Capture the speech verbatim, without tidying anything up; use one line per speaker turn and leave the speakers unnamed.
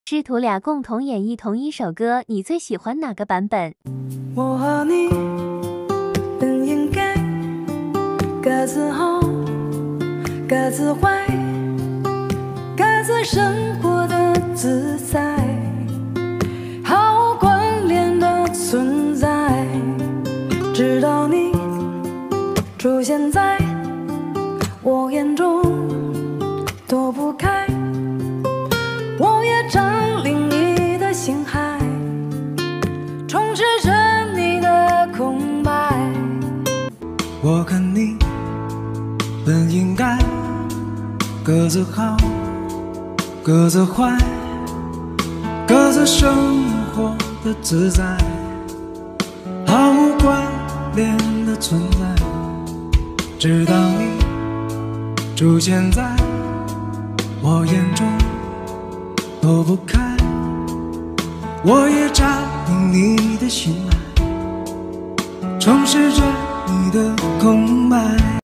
师徒俩共同演绎同一首歌，你最喜欢哪个版本？
我和你本应该各自好，各自坏，各自生活的自在，毫无关联的存在。直到你出现在我眼中，躲不开，我也占领你的心海，充斥着你的空白。
我和你本应该各自好，各自坏，各自生活的自在，毫无关联的存在。直到你出现在我眼中，躲不开，我也占领你的心海，充斥着你的空白。